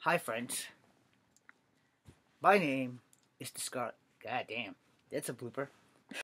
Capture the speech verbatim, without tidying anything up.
Hi friends, my name is the Scarlet. God damn, that's a blooper.